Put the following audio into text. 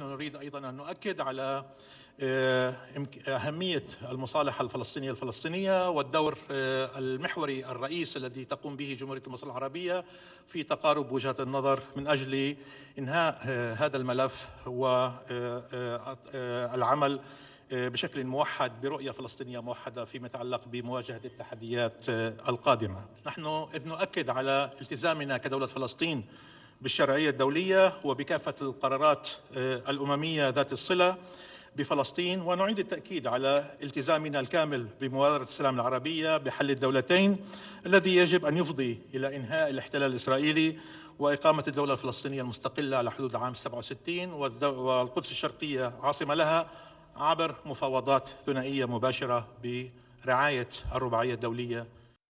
نحن نريد أيضا أن نؤكد على أهمية المصالحة الفلسطينية والدور المحوري الرئيس الذي تقوم به جمهورية مصر العربية في تقارب وجهات النظر من أجل إنهاء هذا الملف والعمل بشكل موحد برؤية فلسطينية موحدة فيما يتعلق بمواجهة التحديات القادمة. نحن إذ نؤكد على التزامنا كدولة فلسطين بالشرعية الدولية وبكافة القرارات الأممية ذات الصلة بفلسطين، ونعيد التأكيد على التزامنا الكامل بمبادرة السلام العربية بحل الدولتين الذي يجب أن يفضي إلى إنهاء الاحتلال الإسرائيلي وإقامة الدولة الفلسطينية المستقلة على حدود العام 67 والقدس الشرقية عاصمة لها عبر مفاوضات ثنائية مباشرة برعاية الرباعية الدولية